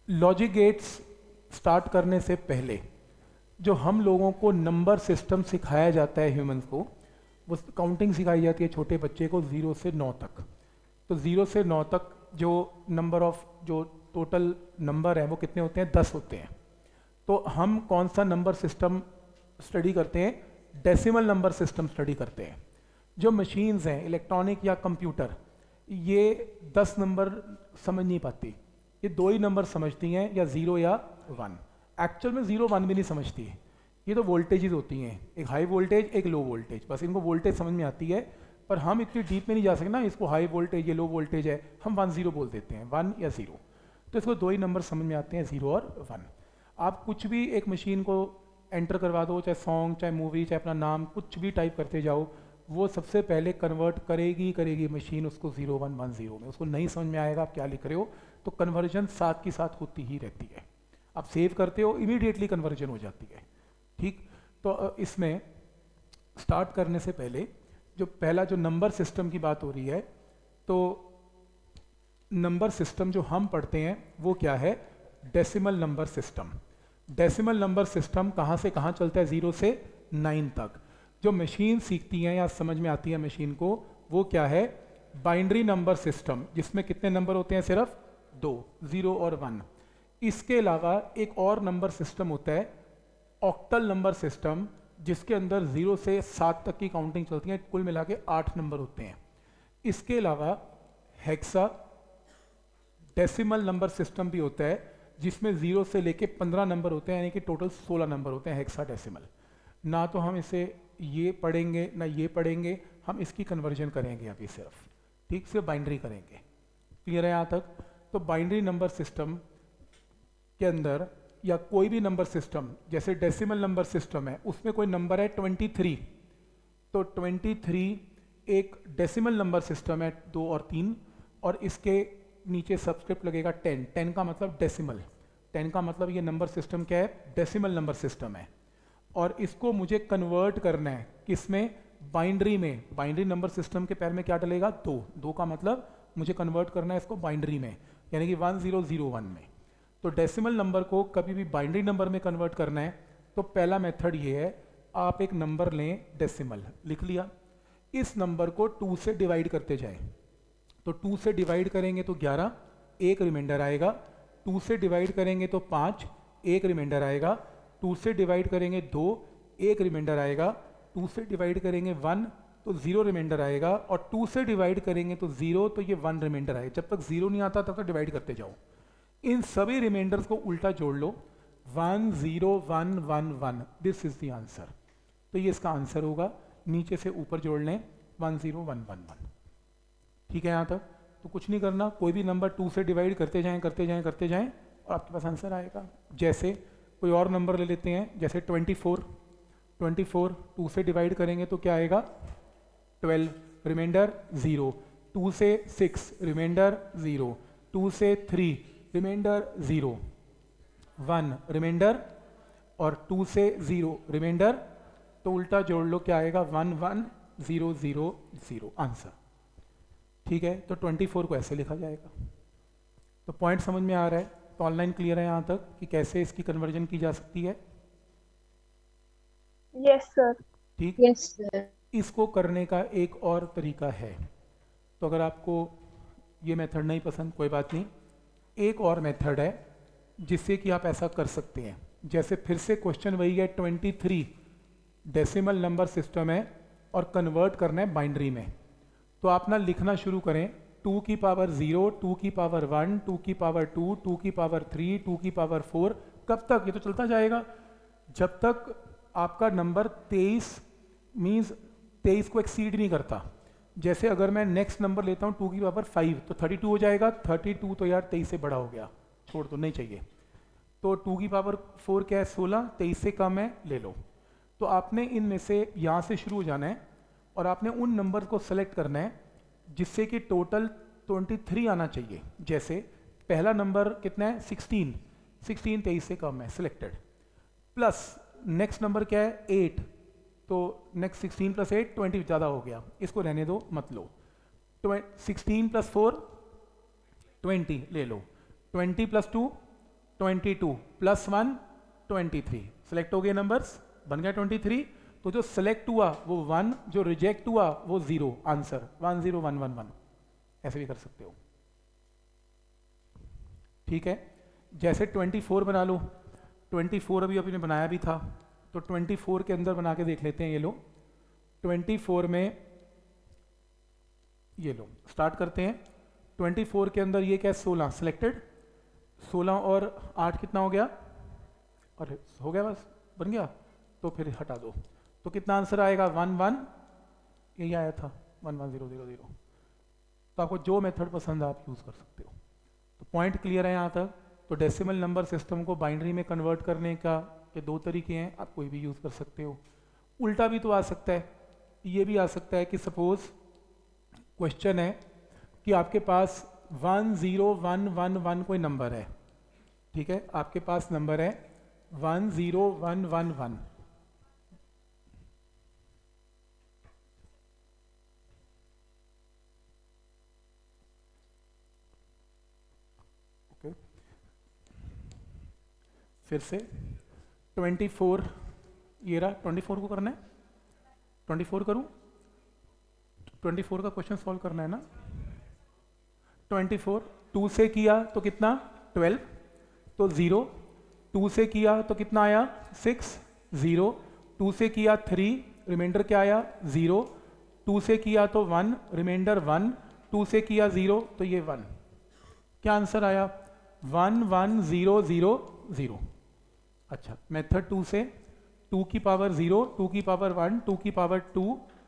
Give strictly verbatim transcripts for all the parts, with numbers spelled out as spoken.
Logic gates start करने से पहले जो हम लोगों को नंबर सिस्टम सिखाया जाता है ह्यूमंस को, वो काउंटिंग सिखाई जाती है छोटे बच्चे को ज़ीरो से नौ तक। तो ज़ीरो से नौ तक जो नंबर ऑफ जो टोटल नंबर है वो कितने होते हैं? दस होते हैं। तो हम कौन सा नंबर सिस्टम स्टडी करते हैं? डेसिमल नंबर सिस्टम स्टडी करते हैं। जो मशीन्स हैं इलेक्ट्रॉनिक या कंप्यूटर, ये दस नंबर समझ नहीं पाती, ये दो ही नंबर समझती हैं, या ज़ीरो या वन। एक्चुअल में ज़ीरो वन भी नहीं समझती है, ये तो वोल्टेजेस होती हैं, एक हाई वोल्टेज एक लो वोल्टेज, बस इनको वोल्टेज समझ में आती है। पर हम इतनी डीप में नहीं जा सकते ना, इसको हाई वोल्टेज ये लो वोल्टेज है, हम वन ज़ीरो बोल देते हैं, वन या ज़ीरो। तो इसको दो ही नंबर समझ में आते हैं, ज़ीरो और वन। आप कुछ भी एक मशीन को एंटर करवा दो, चाहे सॉन्ग चाहे मूवी चाहे अपना नाम कुछ भी टाइप करते जाओ, वो सबसे पहले कन्वर्ट करेगी करेगी मशीन उसको ज़ीरो वन वन ज़ीरो में। उसको नहीं समझ में आएगा आप क्या लिख रहे हो, तो कन्वर्जन साथ की साथ होती ही रहती है। आप सेव करते हो इमीडिएटली कन्वर्जन हो जाती है। ठीक, तो इसमें स्टार्ट करने से पहले जो पहला जो नंबर सिस्टम की बात हो रही है, तो नंबर सिस्टम जो हम पढ़ते हैं वो क्या है? Decimal number system. Decimal number system कहाँ से कहाँ चलता है? ज़ीरो से नाइन तक। जो मशीन सीखती हैं या समझ में आती है मशीन को, वो क्या है? बाइनरी नंबर सिस्टम, जिसमें कितने नंबर होते हैं? सिर्फ दो, ज़ीरो और वन। इसके अलावा एक और नंबर सिस्टम होता है ऑक्टल नंबर सिस्टम, जिसके अंदर ज़ीरो से सात तक की काउंटिंग चलती है, कुल मिला के आठ नंबर होते हैं। इसके अलावा हेक्सा डेसिमल नंबर सिस्टम भी होता है, जिसमें ज़ीरो से लेके पंद्रह नंबर होते हैं, यानी कि टोटल सोलह नंबर होते हैं हेक्सा डेसिमल। ना तो हम इसे ये पढ़ेंगे ना ये पढ़ेंगे, हम इसकी कन्वर्जन करेंगे अभी सिर्फ, ठीक से बाइनरी करेंगे। क्लियर है यहाँ तक? तो बाइनरी नंबर सिस्टम के अंदर या कोई भी नंबर सिस्टम, जैसे डेसिमल नंबर सिस्टम है, उसमें कोई नंबर है ट्वेंटी थ्री, तो ट्वेंटी थ्री एक डेसिमल नंबर सिस्टम है, दो और तीन, और इसके नीचे सबस्क्रिप्ट लगेगा टेन। टेन का मतलब डेसिमल, टेन का मतलब ये नंबर सिस्टम क्या है? डेसिमल नंबर सिस्टम है। और इसको मुझे कन्वर्ट करना है किसमें? बाइनरी में। बाइनरी नंबर सिस्टम के पैर में क्या डलेगा? दो। दो का मतलब मुझे कन्वर्ट करना है इसको बाइनरी में, यानी कि वन ज़ीरो ज़ीरो वन में। तो डेसिमल नंबर को कभी भी बाइनरी नंबर में कन्वर्ट करना है, तो पहला मेथड ये है, आप एक नंबर लें डेसिमल, लिख लिया, इस नंबर को टू से डिवाइड करते जाएं। तो टू से डिवाइड करेंगे तो ग्यारह, एक रिमाइंडर आएगा। टू से डिवाइड करेंगे तो पाँच, एक रिमाइंडर आएगा। टू से डिवाइड करेंगे दो, एक रिमाइंडर आएगा। टू से डिवाइड करेंगे वन, तो ज़ीरो रिमाइंडर आएगा। और टू से डिवाइड करेंगे तो ज़ीरो, तो ये वन रिमाइंडर आएगा। जब तक ज़ीरो नहीं आता तब तक डिवाइड करते जाओ। इन सभी रिमाइंडर्स को उल्टा जोड़ लो, one zero one one one, this is the answer. तो ये इसका आंसर होगा। नीचे से ऊपर जोड़ लें one zero one one one. ठीक है यहाँ तक? तो कुछ नहीं करना, कोई भी नंबर टू से डिवाइड करते जाएं करते जाएं करते जाएं और आपके पास आंसर आएगा। जैसे कोई और नंबर ले लेते हैं, जैसे twenty four. Twenty four two से डिवाइड करेंगे तो क्या आएगा? Twelve, reminder zero. टू से सिक्स, रिमाइंडर ज़ीरो। टू से three, reminder zero. One, reminder, और टू से ज़ीरो, रिमाइंडर। तो उल्टा जोड़ लो, क्या आएगा? One one zero zero zero, answer. ठीक है, तो ट्वेंटी फोर को ऐसे लिखा जाएगा। तो पॉइंट समझ में आ रहा है? तो ऑनलाइन क्लियर है यहाँ तक कि कैसे इसकी कन्वर्जन की जा सकती है? Yes sir. ठीक, यस सर। इसको करने का एक और तरीका है। तो अगर आपको ये मेथड नहीं पसंद, कोई बात नहीं, एक और मेथड है जिससे कि आप ऐसा कर सकते हैं। जैसे फिर से क्वेश्चन वही है, twenty three decimal number system है और कन्वर्ट करना है बाइनरी में। तो आप ना लिखना शुरू करें, टू की पावर ज़ीरो, टू की पावर वन, टू की पावर टू, टू की पावर थ्री, टू की पावर फोर। कब तक? ये तो चलता जाएगा जब तक आपका नंबर तेईस मीन्स तेईस को एक्सीड नहीं करता। जैसे अगर मैं नेक्स्ट नंबर लेता हूँ टू की पावर फाइव, तो थर्टी टू हो जाएगा। थर्टी टू तो यार तेईस से बड़ा हो गया, छोड़ दो, नहीं चाहिए। तो टू की पावर फोर क्या है? सोलह, तेईस से कम है, ले लो। तो आपने इनमें से यहाँ से शुरू हो जाना है और आपने उन नंबर को सेलेक्ट करना है जिससे कि टोटल ट्वेंटी थ्री आना चाहिए। जैसे पहला नंबर कितना है? सिक्सटीन। सिक्सटीन तेईस से कम है, सिलेक्टेड। प्लस नेक्स्ट नंबर क्या है? एट। तो next sixteen plus eight, twenty ज़्यादा हो गया, इसको रहने दो, मत लो। सिक्सटीन प्लस फोर, ट्वेंटी ले लो। Twenty plus two, twenty two plus one twenty three, select हो गए नंबर्स, बन गया ट्वेंटी थ्री। तो जो सेलेक्ट हुआ वो वन, जो रिजेक्ट हुआ वो zero, answer one zero one one one. ऐसे भी कर सकते हो, ठीक है। जैसे ट्वेंटी फोर बना लो, ट्वेंटी फोर अभी अभी ने बनाया भी था, तो ट्वेंटी फोर के अंदर बना के देख लेते हैं। ये लो ट्वेंटी फोर में, ये लो स्टार्ट करते हैं। ट्वेंटी फोर के अंदर ये क्या है, सोलह सिलेक्टेड, सोलह और आठ कितना हो गया, अरे हो गया बस, बन गया। तो फिर हटा दो, तो कितना आंसर आएगा, वन वन, यही आया था one one zero zero zero. तो आपको जो मेथड पसंद है आप यूज़ कर सकते हो। तो पॉइंट क्लियर है यहाँ तक। तो डेसिमल नंबर सिस्टम को बाइनरी में कन्वर्ट करने का के दो तरीके हैं, आप कोई भी यूज़ कर सकते हो। उल्टा भी तो आ सकता है, ये भी आ सकता है कि सपोज क्वेश्चन है कि आपके पास one zero one one one कोई नंबर है, ठीक है, आपके पास नंबर है one zero one one one. Okay, फिर से ट्वेंटी फोर, ये रहा, ट्वेंटी फोर को करना है, ट्वेंटी फोर करूं, ट्वेंटी फोर का क्वेश्चन सॉल्व करना है ना। ट्वेंटी फोर टू से किया तो कितना, ट्वेल्व, तो ज़ीरो, टू से किया तो कितना आया, सिक्स, ज़ीरो, टू से किया थ्री, रिमाइंडर क्या आया, ज़ीरो, टू से किया तो वन, रिमाइंडर वन, टू से किया ज़ीरो, तो ये वन। क्या आंसर आया, one one zero zero zero. अच्छा, मेथड टू से, टू की पावर ज़ीरो, टू की पावर वन, टू की पावर टू,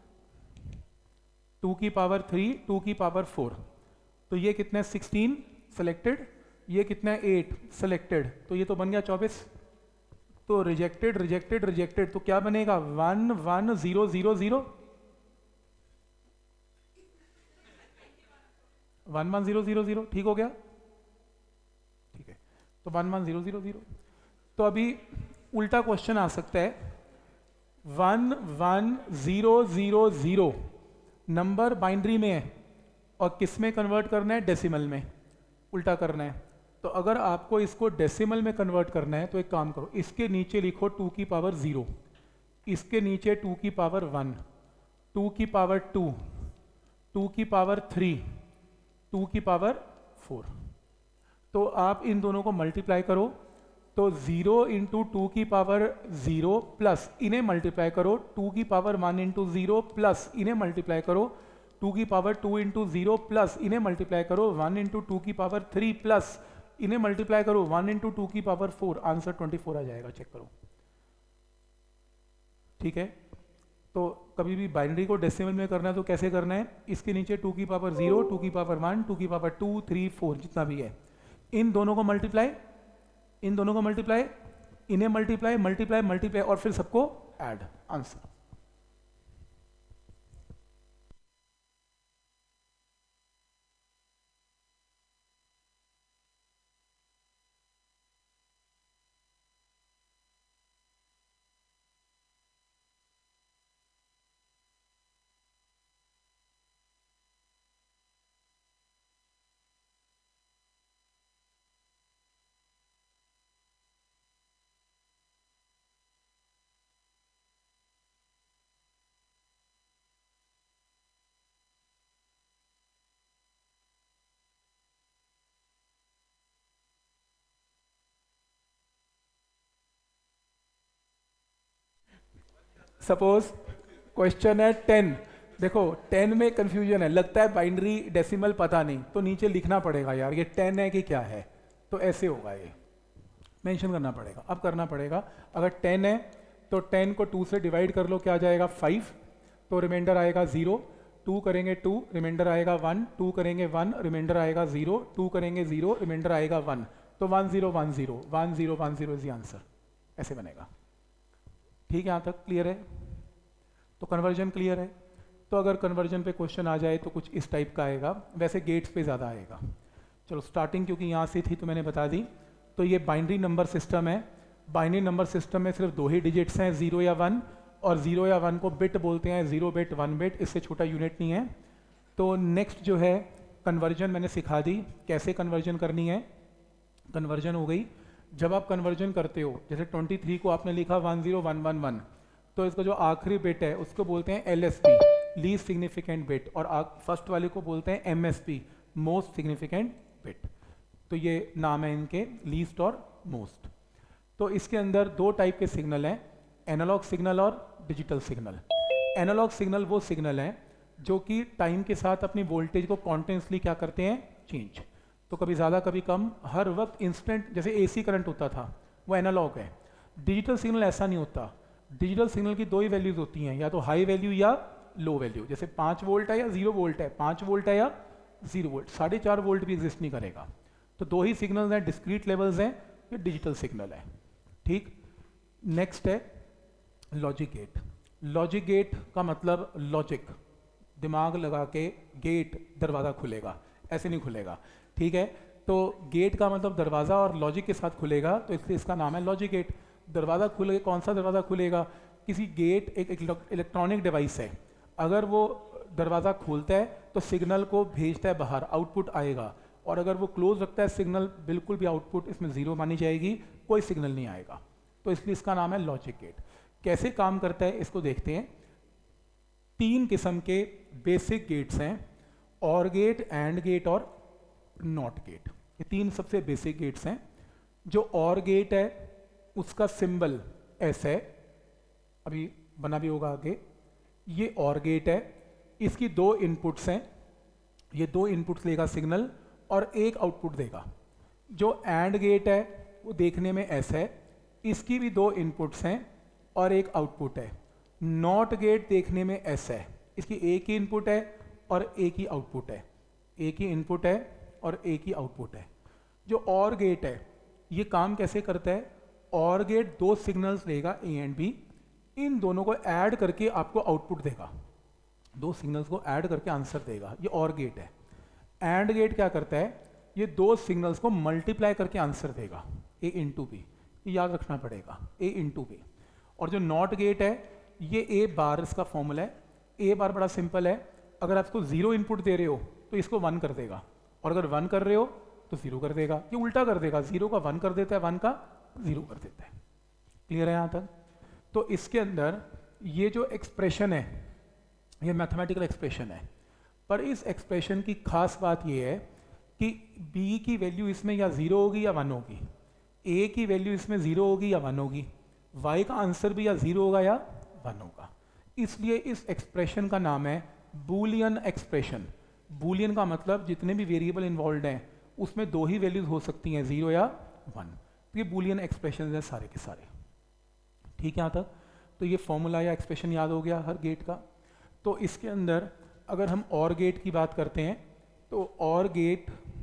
टू की पावर थ्री, टू की पावर फोर, तो ये कितना है, सिक्सटीन सेलेक्टेड, ये कितना है, एट सेलेक्टेड, तो ये तो बन गया चौबीस। तो रिजेक्टेड रिजेक्टेड रिजेक्टेड, तो क्या बनेगा, one one zero zero zero, one one zero zero zero, ठीक हो गया, ठीक है। तो one one zero zero zero. तो अभी उल्टा क्वेश्चन आ सकता है, one one zero zero zero number binary में है और किस में कन्वर्ट करना है, डेसिमल में, उल्टा करना है। तो अगर आपको इसको डेसिमल में कन्वर्ट करना है तो एक काम करो, इसके नीचे लिखो टू की पावर ज़ीरो, इसके नीचे टू की पावर वन, टू की पावर टू, टू की पावर थ्री, टू की पावर फोर। तो आप इन दोनों को मल्टीप्लाई करो, तो ज़ीरो इंटू टू की पावर ज़ीरो प्लस इन्हें मल्टीप्लाई करो, टू की power one into zero plus इन्हें मल्टीप्लाई करो, टू की power two into zero plus इन्हें मल्टीप्लाई करो, वन इंटू टू की पावर थ्री प्लस इन्हें मल्टीप्लाई करो, वन इंटू टू की power four, answer twenty four आ जाएगा, चेक करो, ठीक है। तो कभी भी बाइनरी को डेसिमल में करना है तो कैसे करना है, इसके नीचे टू की पावर जीरो, टू की पावर वन, टू की पावर टू, थ्री, फोर, जितना भी है, इन दोनों को मल्टीप्लाई, इन दोनों को मल्टीप्लाई, इन्हें मल्टीप्लाई मल्टीप्लाई मल्टीप्लाई और फिर सबको ऐड, आंसर। सपोज क्वेश्चन है टेन, देखो टेन में कंफ्यूजन है, लगता है बाइनरी डेसिमल पता नहीं, तो नीचे लिखना पड़ेगा यार ये टेन है कि क्या है, तो ऐसे होगा, ये मेंशन करना पड़ेगा। अब करना पड़ेगा, अगर टेन है तो टेन को टू से डिवाइड कर लो, क्या आ जाएगा, फाइव, तो रिमाइंडर आएगा ज़ीरो, टू करेंगे टू, रिमाइंडर आएगा वन, टू करेंगे वन, रिमाइंडर आएगा ज़ीरो, टू करेंगे ज़ीरो, रिमाइंडर आएगा वन, तो one zero one zero, one zero one zero is the answer, ऐसे बनेगा, ठीक है। यहाँ तक क्लियर है, तो कन्वर्जन क्लियर है। तो अगर कन्वर्जन पे क्वेश्चन आ जाए तो कुछ इस टाइप का आएगा, वैसे गेट्स पे ज़्यादा आएगा। चलो स्टार्टिंग क्योंकि यहाँ से थी तो मैंने बता दी। तो ये बाइनरी नंबर सिस्टम है, बाइनरी नंबर सिस्टम में सिर्फ दो ही डिजिट्स हैं, ज़ीरो या वन, और ज़ीरो या वन को बिट बोलते हैं, ज़ीरो बिट, वन बिट, इससे छोटा यूनिट नहीं है। तो नेक्स्ट जो है कन्वर्जन मैंने सिखा दी, कैसे कन्वर्जन करनी है, कन्वर्जन हो गई। जब आप कन्वर्जन करते हो, जैसे ट्वेंटी थ्री को आपने लिखा one zero one one one, तो इसका जो आखिरी बिट है उसको बोलते हैं L S P, least significant bit, और फर्स्ट वाले को बोलते हैं M S P, most significant bit. तो ये नाम है इनके, लीस्ट और मोस्ट। तो इसके अंदर दो टाइप के सिग्नल हैं, एनालॉग सिग्नल और डिजिटल सिग्नल। एनालॉग सिग्नल वो सिग्नल हैं जो कि टाइम के साथ अपनी वोल्टेज को कॉन्टिन्यूसली क्या करते हैं, चेंज। तो कभी ज़्यादा कभी कम, हर वक्त इंस्टेंट, जैसे एसी करंट होता था, वो एनालॉग है। डिजिटल सिग्नल ऐसा नहीं होता। डिजिटल सिग्नल की दो ही वैल्यूज़ होती हैं, या तो हाई वैल्यू या लो वैल्यू। जैसे पाँच वोल्ट है या जीरो वोल्ट है, पाँच वोल्ट है या जीरो वोल्ट, साढ़े चार वोल्ट भी एग्जिस्ट नहीं करेगा। तो दो ही सिग्नल्स हैं, डिस्क्रीट लेवल्स हैं, ये डिजिटल सिग्नल है। ठीक, नेक्स्ट है लॉजिक गेट। लॉजिक गेट का मतलब लॉजिक, दिमाग लगा के गेट, दरवाज़ा खुलेगा, ऐसे नहीं खुलेगा। ठीक है, तो गेट का मतलब दरवाज़ा और लॉजिक के साथ खुलेगा, तो इसलिए इसका नाम है लॉजिक गेट। दरवाज़ा खुले, कौन सा दरवाज़ा खुलेगा? किसी गेट एक इलेक्ट्रॉनिक डिवाइस है, अगर वो दरवाज़ा खोलता है तो सिग्नल को भेजता है बाहर, आउटपुट आएगा, और अगर वो क्लोज रखता है सिग्नल, बिल्कुल भी आउटपुट इसमें ज़ीरो मानी जाएगी, कोई सिग्नल नहीं आएगा। तो इसलिए इसका नाम है लॉजिक गेट। कैसे काम करता है इसको देखते हैं। तीन किस्म के बेसिक गेट्स हैं, और गेट, एंड गेट और नॉट गेट। ये तीन सबसे बेसिक गेट्स हैं। जो और गेट है उसका सिंबल एस है, अभी बना भी होगा आगे। ये और गेट है, इसकी दो इनपुट्स हैं, ये दो इनपुट्स लेगा सिग्नल और एक आउटपुट देगा। जो एंड गेट है वो देखने में एस है, इसकी भी दो इनपुट्स हैं और एक आउटपुट है। नॉट गेट देखने में एस है, इसकी एक ही इनपुट है और एक ही आउटपुट है, एक ही इनपुट है और एक ही आउटपुट है। जो और गेट है ये काम कैसे करता है? और गेट दो सिग्नल्स लेगा ए एंड बी, इन दोनों को ऐड करके आपको आउटपुट देगा, दो सिग्नल्स को ऐड करके आंसर देगा, ये और गेट है। एंड गेट क्या करता है? ये दो सिग्नल्स को मल्टीप्लाई करके आंसर देगा, ए इंटू बी, ये याद रखना पड़ेगा, ए इंटू बी। और जो नॉट गेट है ये ए बार, इसका फॉर्मूला है। ए बार बड़ा सिंपल है, अगर आप इसको जीरो इनपुट दे रहे हो तो इसको वन कर देगा, और अगर वन कर रहे हो तो जीरो कर देगा। ये उल्टा कर देगा, जीरो का वन कर देता है, वन का जीरो कर देता है। क्लियर है यहाँ तक? तो इसके अंदर ये जो एक्सप्रेशन है ये मैथमेटिकल एक्सप्रेशन है, पर इस एक्सप्रेशन की खास बात ये है कि बी की वैल्यू इसमें या जीरो होगी या वन होगी, ए की वैल्यू इसमें जीरो होगी या वन होगी, वाई का आंसर भी या जीरो होगा या वन होगा। इसलिए इस एक्सप्रेशन का नाम है बूलियन एक्सप्रेशन। बूलियन का मतलब जितने भी वेरिएबल इन्वॉल्व हैं उसमें दो ही वैल्यूज हो सकती हैं, जीरो या वन। तो ये बूलियन एक्सप्रेशन है सारे के सारे। ठीक है यहाँ तक? तो ये फॉर्मूला या एक्सप्रेशन याद हो गया हर गेट का। तो इसके अंदर अगर हम और गेट की बात करते हैं तो और गेट,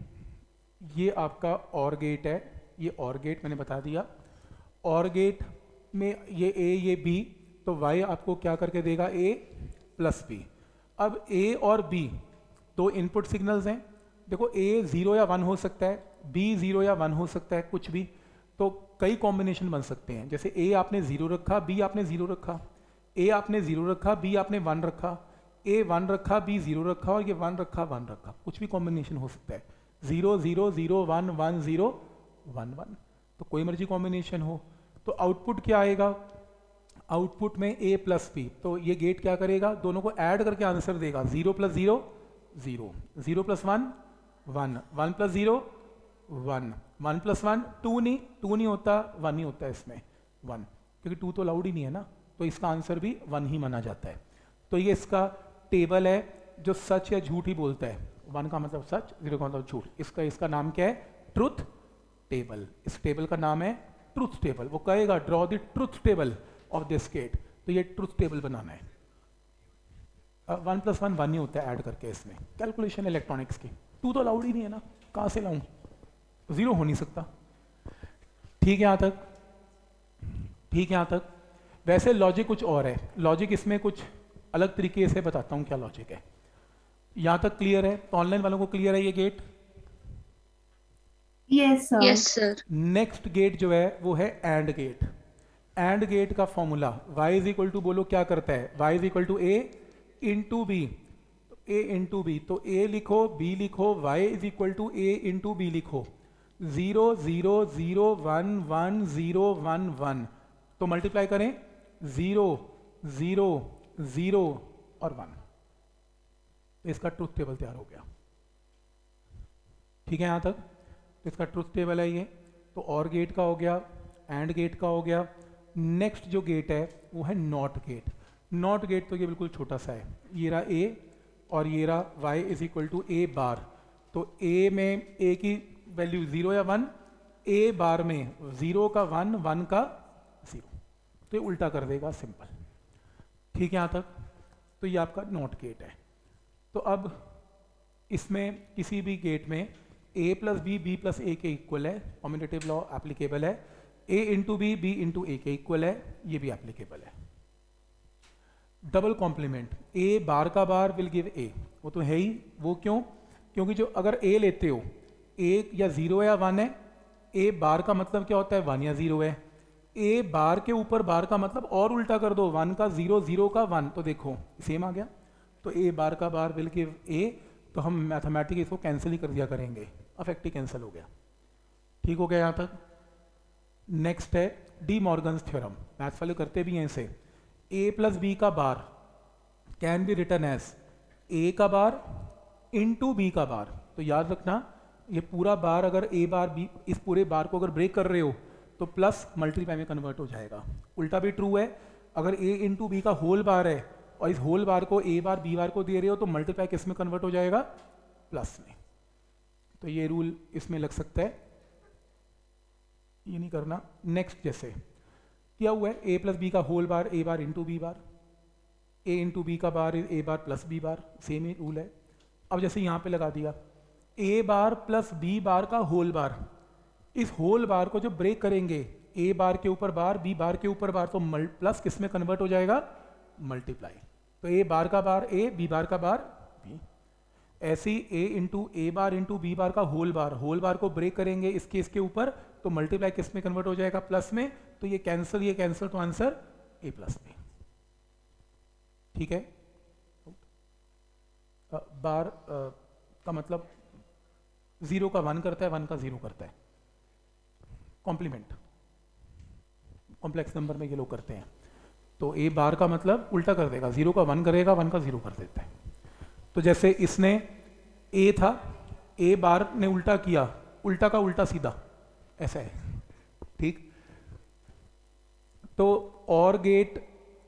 ये आपका और गेट है, ये और गेट मैंने बता दिया। और गेट में ये ए ये बी, तो वाई आपको क्या करके देगा? A plus B. अब ए और बी दो इनपुट सिग्नल्स हैं। देखो ए जीरो या वन हो सकता है, बी जीरो या वन हो सकता है, कुछ भी। तो कई कॉम्बिनेशन बन सकते हैं, जैसे ए आपने जीरो रखा, बी आपने जीरो रखा, ए आपने जीरो रखा, बी आपने वन रखा, ए वन रखा, बी जीरो रखा, और ये वन रखा, वन रखा, कुछ भी कॉम्बिनेशन हो सकता है। Zero zero zero one one zero one one, तो कोई मर्जी कॉम्बिनेशन हो। तो आउटपुट क्या आएगा? आउटपुट में ए प्लस बी, तो ये गेट क्या करेगा? दोनों को ऐड करके आंसर देगा। Zero plus zero zero, zero plus one one, one plus zero one, one plus one two, नहीं टू नहीं होता, वन ही होता है इसमें, वन, क्योंकि टू तो अलाउड ही नहीं है ना, तो इसका आंसर भी वन ही माना जाता है। तो ये इसका टेबल है जो सच या झूठ ही बोलता है। वन का मतलब सच, जीरो का मतलब झूठ। इसका इसका नाम क्या है? Truth table. इस टेबल का नाम है ट्रुथ टेबल। वो कहेगा draw the truth table of this gate, तो ये ट्रुथ टेबल बनाना है। वन प्लस वन वन ही होता है ऐड करके इसमें, कैलकुलेशन इलेक्ट्रॉनिक्स की। टू तो अलाउड ही नहीं है ना, कहाँ से लाऊं? जीरो हो नहीं सकता। ठीक है यहाँ तक? ठीक है यहाँ तक? वैसे लॉजिक कुछ और है, लॉजिक इसमें कुछ अलग तरीके से बताता हूँ क्या लॉजिक है। यहाँ तक क्लियर है? तो ऑनलाइन वालों को क्लियर है ये gate? Yes sir. Yes sir. Next gate जो है वो है एंड गेट। एंड गेट का formula y is equal to, बोलो क्या करता है? y is equal to A into B, A into B. तो a लिखो, b लिखो, y is equal to A into B लिखो। Zero zero zero one one zero one one, तो multiply करें जीरो जीरो जीरो और one, तो इसका truth table तैयार हो गया। ठीक है यहाँ तक, तो इसका ट्रुथ टेबल है ये। तो और गेट का हो गया, एंड गेट का हो गया। नेक्स्ट जो गेट है वो है नॉट गेट। नॉट गेट तो ये बिल्कुल छोटा सा है, ये रहा ए और ये रहा Y is equal to A bar. तो ए में ए की वैल्यू जीरो या वन, ए बार में जीरो का वन, वन का जीरो, तो ये उल्टा कर देगा, सिंपल। ठीक है यहाँ तक, तो ये आपका नॉट गेट है। तो अब इसमें किसी भी गेट में a plus B B plus A के इक्वल है, कॉम्यूटेटिव लॉ एप्लीकेबल है। a into B B into A के इक्वल है, ये भी एप्लीकेबल है। डबल कॉम्प्लीमेंट, a बार का बार विल गिव a, वो तो है ही। वो क्यों? क्योंकि जो अगर a लेते हो, एक या जीरो या वन है, a बार का मतलब क्या होता है, वन या जीरो है। a बार के ऊपर बार का मतलब और उल्टा कर दो, वन का जीरो, जीरो का वन, तो देखो सेम आ गया। तो a बार का बार विल गिव a, तो हम मैथमेटिक इसको कैंसिल ही कर दिया करेंगे, अफेक्ट ही कैंसिल हो गया। ठीक हो गया यहाँ तक। नेक्स्ट है डी मॉर्गन्स थ्योरम, मैथ्स वाले करते भी हैं इसे। a प्लस बी का bar can be written as a का बार इंटू बी का बार। तो याद रखना, ये पूरा बार अगर a बार b, इस पूरे बार को अगर ब्रेक कर रहे हो तो प्लस मल्टीप्लाई में कन्वर्ट हो जाएगा। उल्टा भी ट्रू है, अगर a इंटू बी का होल बार है और इस होल बार को a बार b बार को दे रहे हो तो मल्टीप्लाई किस में कन्वर्ट हो जाएगा, प्लस में। तो ये रूल इसमें लग सकता है, ये नहीं करना। नेक्स्ट जैसे क्या हुआ है, a प्लस बी का whole bar a bar into B bar, a into B का bar a bar plus B bar, same ही रूल है। अब जैसे यहाँ पे लगा दिया a बार प्लस b बार का होल बार, इस होल बार को जो ब्रेक करेंगे a बार के ऊपर बार b बार के ऊपर बार, तो प्लस किस में कन्वर्ट हो जाएगा, मल्टीप्लाई। तो a बार का बार a, b बार का बार b। ऐसे ही a into A bar into B bar का होल बार, होल बार को ब्रेक करेंगे इसके इसके ऊपर, तो मल्टीप्लाई किस में कन्वर्ट हो जाएगा, प्लस में। तो ये कैंसिल ये कैंसिल, तो आंसर a प्लस b। ठीक है, आ, बार आ, का मतलब जीरो का वन करता है, वन का जीरो करता है। कॉम्प्लीमेंट कॉम्प्लेक्स नंबर में ये लोग करते हैं, तो a बार का मतलब उल्टा कर देगा, जीरो का वन करेगा, वन का जीरो कर देता है। तो जैसे इसने a था, a बार ने उल्टा किया, उल्टा का उल्टा सीधा, ऐसा है। ठीक, तो और गेट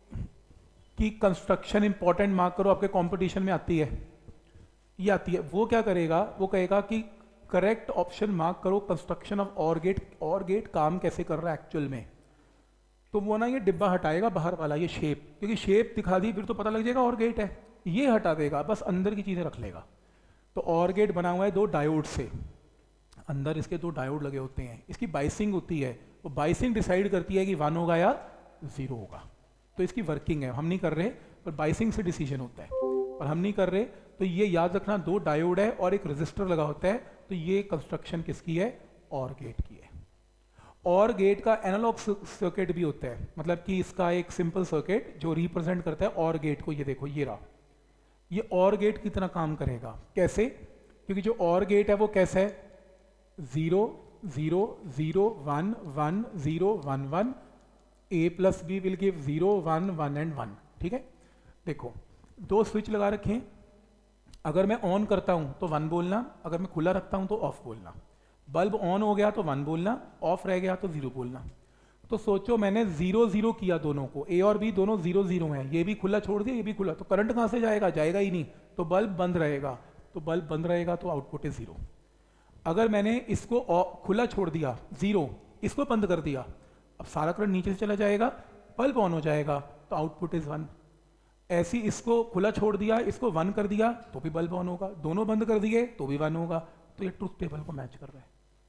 की कंस्ट्रक्शन इंपॉर्टेंट मार्क करो, आपके कंपटीशन में आती है, ये आती है। वो क्या करेगा, वो कहेगा कि करेक्ट ऑप्शन मार्क करो construction of or gate, or gate काम कैसे कर रहा है एक्चुअल में। तो वो ना ये डिब्बा हटाएगा बाहर वाला, ये शेप, क्योंकि शेप दिखा दी फिर तो पता लग जाएगा और गेट है, ये हटा देगा, बस अंदर की चीजें रख लेगा। तो और गेट बना हुआ है दो डायोड से, अंदर इसके दो डायोड लगे होते हैं, इसकी बाइसिंग होती है, वो बाइसिंग डिसाइड करती है कि वन होगा या जीरो होगा। तो इसकी वर्किंग है, हम नहीं कर रहे, पर बाइसिंग से डिसीजन होता है, और हम नहीं कर रहे। तो ये याद रखना, दो डायोड है और एक रजिस्टर लगा होता है, तो ये कंस्ट्रक्शन किसकी है, और गेट की है। और गेट का एनालॉग सर्किट भी होता है, मतलब कि इसका एक सिंपल सर्किट जो रिप्रेजेंट करता है और गेट को, ये देखो ये रहा, ये और गेट की तरह काम करेगा। कैसे? क्योंकि जो और गेट है वो कैसा है, zero zero zero one one zero one one, A plus B will give zero one one and one. ठीक है, देखो दो स्विच लगा रखे हैं, अगर मैं ऑन करता हूं तो वन बोलना, अगर मैं खुला रखता हूं तो ऑफ बोलना। बल्ब ऑन हो गया तो वन बोलना, ऑफ रह गया तो जीरो बोलना। तो सोचो मैंने जीरो जीरो किया दोनों को, ए और बी दोनों जीरो जीरो हैं, ये भी खुला छोड़ दिया, ये भी खुला, तो करंट कहां से जाएगा, जाएगा ही नहीं, तो बल्ब बंद रहेगा, तो बल्ब बंद रहेगा तो आउटपुट है जीरो। अगर मैंने इसको खुला छोड़ दिया जीरो, इसको बंद कर दिया, अब सारा करंट नीचे से चला जाएगा, बल्ब ऑन हो जाएगा, तो आउटपुट इज वन। ऐसी इसको खुला छोड़ दिया, इसको वन कर दिया तो भी बल्ब ऑन होगा, दोनों बंद कर दिए तो भी वन होगा। तो ये ट्रुथ टेबल को मैच कर रहा है।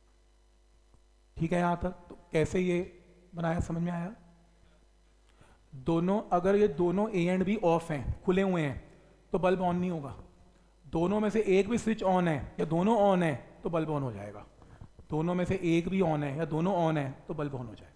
ठीक है यहां तक, तो कैसे ये बनाया, समझ में आया? दोनों, अगर ये दोनों ए एंड बी ऑफ हैं, खुले हुए हैं, तो बल्ब ऑन नहीं होगा। दोनों में से एक भी स्विच ऑन है या दोनों ऑन है तो बल्ब ऑन हो जाएगा। दोनों में से एक भी ऑन है या दोनों ऑन है तो बल्ब ऑन हो जाएगा।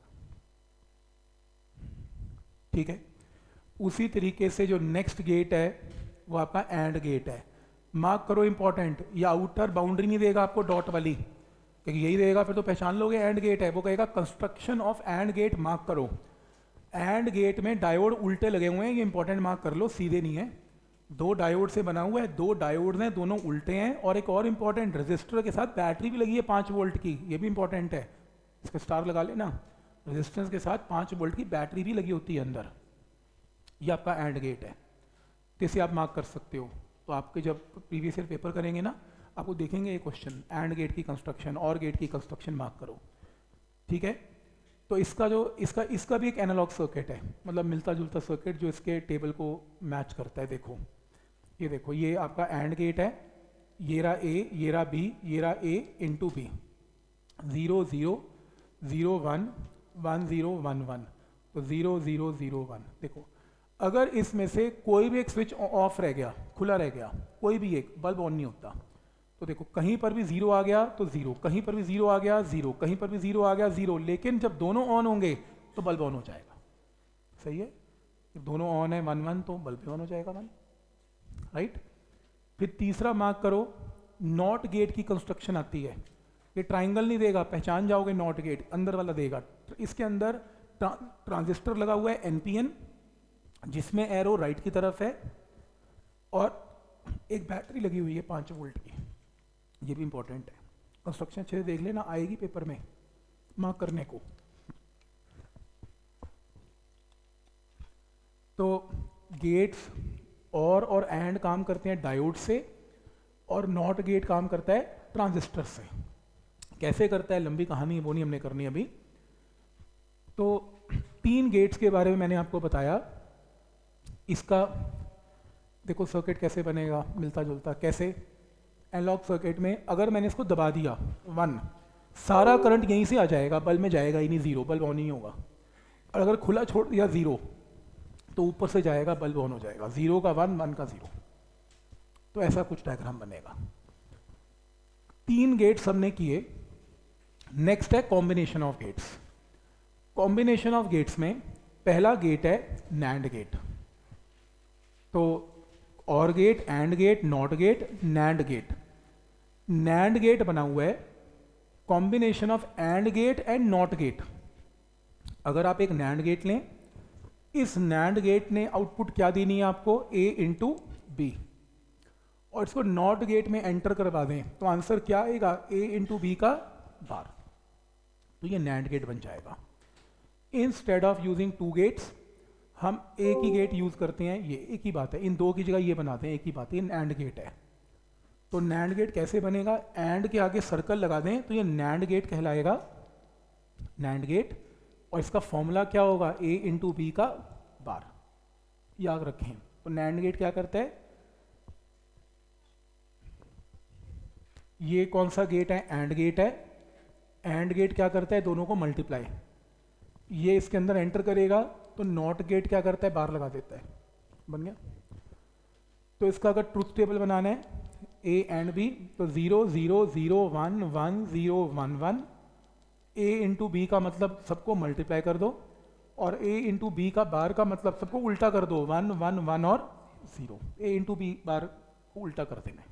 ठीक है, उसी तरीके से जो नेक्स्ट गेट है वो आपका एंड गेट है। मार्क करो इंपॉर्टेंट, ये आउटर बाउंड्री नहीं देगा आपको डॉट वाली, क्योंकि यही रहेगा फिर तो पहचान लोगे एंड गेट है। वो कहेगा construction of and gate mark करो। एंड गेट में डायोड उल्टे लगे हुए हैं, ये इंपॉर्टेंट मार्क कर लो, सीधे नहीं है, दो डायोड से बना हुआ है, दो डायोड हैं, दोनों उल्टे हैं। और एक और इंपॉर्टेंट, रेजिस्टर के साथ बैटरी भी लगी है पाँच वोल्ट की, ये भी इंपॉर्टेंट है, इसका स्टार लगा लेना। रेजिस्टेंस के साथ पाँच वोल्ट की बैटरी भी लगी होती है अंदर। ये आपका एंड गेट है, तो इसे आप मार्क कर सकते हो। तो आपके जब प्रीवियस ईयर पेपर करेंगे ना, आपको देखेंगे ये क्वेश्चन, एंड गेट की कंस्ट्रक्शन और गेट की कंस्ट्रक्शन मार्क करो, ठीक है। तो इसका जो इसका इसका भी एक एनालॉग सर्किट है, मतलब मिलता जुलता सर्किट जो इसके टेबल को मैच करता है। देखो ये देखो, ये आपका एंड गेट है, ये रहा ए, ये रहा बी, ये रहा A into B, zero zero zero one one zero one one, तो ज़ीरो ज़ीरो ज़ीरो वन। देखो अगर इसमें से कोई भी एक स्विच ऑफ रह गया, खुला रह गया, कोई भी एक, बल्ब ऑन नहीं होता, तो देखो कहीं पर भी ज़ीरो आ गया तो ज़ीरो, कहीं पर भी ज़ीरो आ गया ज़ीरो, कहीं पर भी ज़ीरो आ गया ज़ीरो। लेकिन जब दोनों ऑन होंगे तो बल्ब ऑन हो जाएगा, सही है। जब दोनों ऑन है वन वन तो बल्ब भी ऑन हो जाएगा वन, राइट। फिर तीसरा मार्क करो, नॉट गेट की कंस्ट्रक्शन आती है। ये ट्राइंगल नहीं देगा, पहचान जाओगे नॉट गेट, अंदर वाला देगा। इसके अंदर ट्रांजिस्टर लगा हुआ है एनपीएन, जिसमें एरो राइट की तरफ है, और एक बैटरी लगी हुई है पाँच वोल्ट की, ये भी इंपॉर्टेंट है। कंस्ट्रक्शन अच्छे से देख लेना, आएगी पेपर में मार्क करने को। तो गेट्स और और एंड काम करते हैं डायोड से, और नॉट गेट काम करता है ट्रांजिस्टर से। कैसे करता है लंबी कहानी है, वो नहीं हमने करनी अभी। तो तीन गेट्स के बारे में मैंने आपको बताया। इसका देखो सर्किट कैसे बनेगा, मिलता जुलता कैसे। एनालॉग सर्किट में अगर मैंने इसको दबा दिया वन, सारा करंट यहीं से आ जाएगा, बल्ब में जाएगा ही नहीं, ज़ीरो, बल्ब ऑन नहीं होगा। और अगर खुला छोड़ दिया ज़ीरो, तो ऊपर से जाएगा, बल्ब ऑन हो जाएगा, ज़ीरो का वन, वन का ज़ीरो। तो ऐसा कुछ डायग्राम बनेगा। तीन गेट्स हमने किए। नेक्स्ट है combination of gates. Combination of gates में पहला गेट है नैंड गेट। तो or gate, and gate, not gate, NAND gate. NAND gate बना हुआ है combination of and gate and not gate. अगर आप एक नैंड गेट लें, इस नैंड गेट ने आउटपुट क्या देनी है आपको, ए इंटू बी, और इसको नॉट गेट में एंटर करवा दें तो आंसर क्या आएगा, ए इंटू बी का बार। तो ये नैंड गेट बन जाएगा। Instead of using two gates हम एक ही गेट यूज करते हैं, ये एक ही बात है। इन दो की जगह ये बनाते हैं, एक ही बात है, ये नैंड गेट है। तो नैंड गेट कैसे बनेगा, एंड के आगे सर्कल लगा दें तो ये नैंड गेट कहलाएगा, नैंड गेट। और इसका फॉर्मूला क्या होगा, ए इंटू बी का बार, याद रखें। तो नैंड गेट क्या करता है, ये कौन सा गेट है, एंड गेट है। एंड गेट क्या करता है, दोनों को मल्टीप्लाई, ये इसके अंदर एंटर करेगा तो नॉट गेट क्या करता है, बार लगा देता है, बन गया। तो इसका अगर ट्रुथ टेबल बनाना है, ए एंड बी, तो zero zero zero one one zero one one. A into B का मतलब सबको मल्टीप्लाई कर दो, और ए इंटू बी का बार का मतलब सबको उल्टा कर दो, वन वन वन और zero. A into B bar को उल्टा कर देना,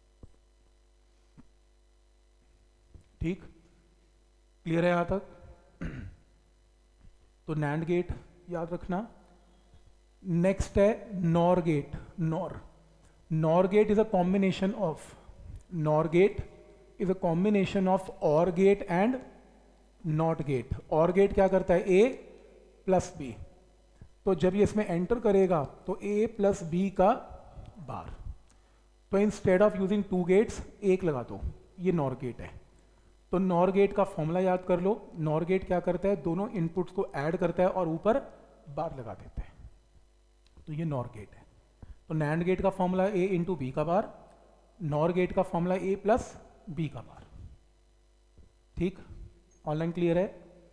ठीक, क्लियर है यहां तक। तो नैंड गेट याद रखना। नेक्स्ट है NOR gate. NOR NOR gate is a combination of, NOR gate is a combination of or gate and not gate. Or gate क्या करता है, ए प्लस बी। तो जब ये इसमें एंटर करेगा तो ए प्लस बी का बार। तो instead of using two gates एक लगा दो, ये नॉर गेट है। तो नॉर गेट का फॉर्मूला याद कर लो। नॉर गेट क्या करता है, दोनों इनपुट्स को ऐड करता है और ऊपर बार लगा देता है, तो ये नॉर गेट है। तो नैंड गेट का फॉर्मूला ए इंटू बी का बार, नॉर गेट का फॉर्मूला ए प्लस बी का बार, ठीक। ऑनलाइन क्लियर है?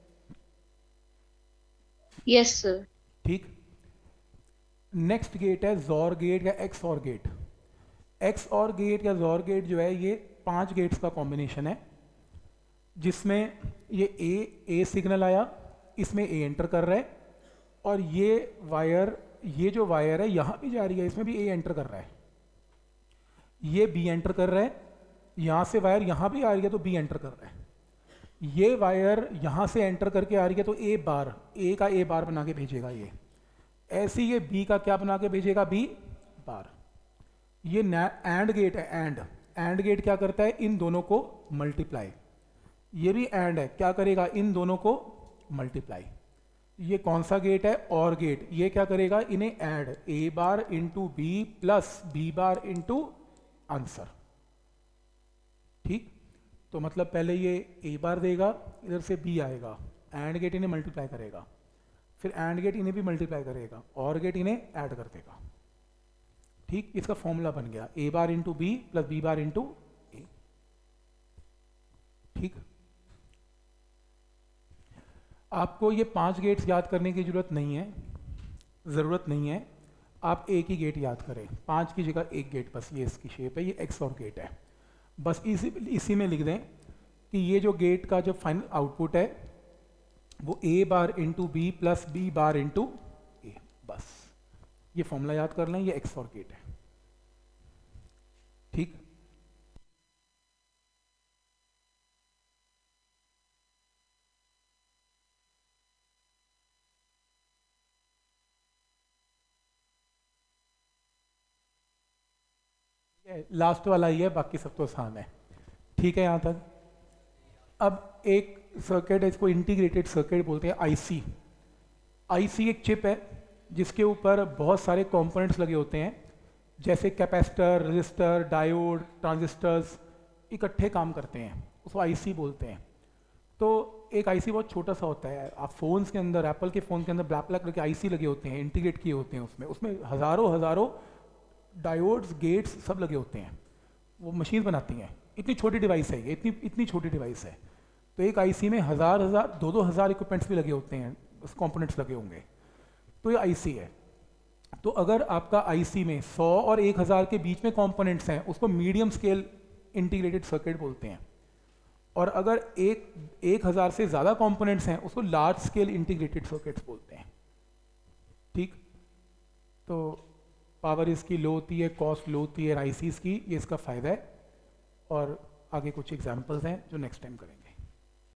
Yes sir. ठीक। नेक्स्ट गेट है जॉर गेट या X or gate. X or gate या जॉर गेट जो है ये पांच गेट्स का कॉम्बिनेशन है, जिसमें ये ए ए सिग्नल आया, इसमें ए एंटर कर रहा है, और ये वायर, ये जो वायर है यहाँ भी जा रही है, इसमें भी ए एंटर कर रहा है। ये बी एंटर कर रहा है, यहाँ से वायर यहाँ भी आ रही है तो बी एंटर कर रहा है। ये वायर यहाँ से एंटर करके आ रही है तो ए बार, ए का ए बार बना के भेजेगा ये, ऐसे ये बी का क्या बना के भेजेगा, बी बार। ये एंड गेट है, एंड एंड गेट क्या करता है, इन दोनों को मल्टीप्लाई। ये भी एंड है, क्या करेगा, इन दोनों को मल्टीप्लाई। ये कौन सा गेट है, और गेट, ये क्या करेगा, इन्हें add, A bar into B plus B bar into answer. ठीक, तो मतलब पहले ये ए बार देगा, इधर से बी आएगा, एंड गेट इन्हें मल्टीप्लाई करेगा, फिर एंड गेट इन्हें भी मल्टीप्लाई करेगा, और गेट इन्हें ऐड कर देगा। ठीक, इसका फॉर्मूला बन गया A bar into B plus B bar into A. ठीक, आपको ये पांच गेट्स याद करने की जरूरत नहीं है, ज़रूरत नहीं है, आप एक ही गेट याद करें, पांच की जगह एक गेट बस, ये इसकी शेप है, ये एक्स और गेट है, बस इसी इसी में लिख दें कि ये जो गेट का जो फाइनल आउटपुट है वो A bar into B plus B bar into A, बस ये फॉर्मूला याद कर लें, ये एक्स और गेट है। ठीक, लास्ट वाला ही है, बाकी सब तो आसान है। ठीक है यहाँ तक। अब एक सर्किट है, इसको इंटीग्रेटेड सर्किट बोलते हैं, आईसी। आईसी एक चिप है जिसके ऊपर बहुत सारे कंपोनेंट्स लगे होते हैं, जैसे कैपेसिटर, रेजिस्टर, डायोड, ट्रांजिस्टर्स इकट्ठे काम करते हैं, उसको आईसी बोलते हैं। तो एक आईसी बहुत छोटा सा होता है, आप फोन्स के अंदर, एप्पल के फ़ोन के अंदर ब्लैक ब्लैक करके आईसी लगे होते हैं, इंटीग्रेट किए होते हैं उसमें उसमें हज़ारों हज़ारों डायोड्स, गेट्स सब लगे होते हैं, वो मशीन बनाती हैं। इतनी छोटी डिवाइस है ये, इतनी इतनी छोटी डिवाइस है। तो एक आईसी में हज़ार हज़ार दो दो हज़ार इक्विपमेंट्स भी लगे होते हैं, उस कंपोनेंट्स लगे होंगे, तो ये आईसी है। तो अगर आपका आईसी में सौ और एक हज़ार के बीच में कंपोनेंट्स हैं, उसको मीडियम स्केल इंटीग्रेटेड सर्किट बोलते हैं। और अगर एक एक हज़ार से ज़्यादा कंपोनेंट्स हैं, उसको लार्ज स्केल इंटीग्रेटेड सर्किट्स बोलते हैं। ठीक, तो पावर इसकी लो होती है, कॉस्ट लो होती है आईसीज की, ये इसका फ़ायदा है। और आगे कुछ एग्जांपल्स हैं जो नेक्स्ट टाइम करेंगे।